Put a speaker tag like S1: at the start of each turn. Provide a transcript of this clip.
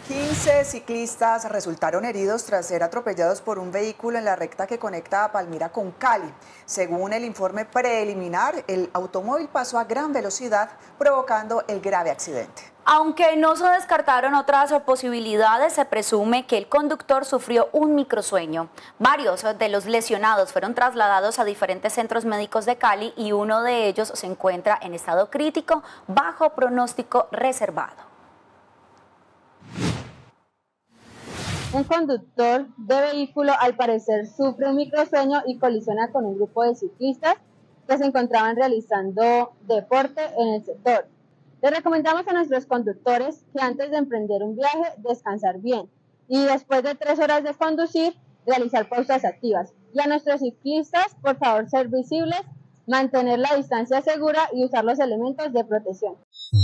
S1: 15 ciclistas resultaron heridos tras ser atropellados por un vehículo en la recta que conecta a Palmira con Cali. Según el informe preliminar, el automóvil pasó a gran velocidad, provocando el grave accidente.
S2: Aunque no se descartaron otras posibilidades, se presume que el conductor sufrió un microsueño. Varios de los lesionados fueron trasladados a diferentes centros médicos de Cali y uno de ellos se encuentra en estado crítico, bajo pronóstico reservado.
S3: Un conductor de vehículo al parecer sufre un microsueño y colisiona con un grupo de ciclistas que se encontraban realizando deporte en el sector. Les recomendamos a nuestros conductores que antes de emprender un viaje descansar bien y después de 3 horas de conducir realizar pausas activas. Y a nuestros ciclistas, por favor, ser visibles, mantener la distancia segura y usar los elementos de protección.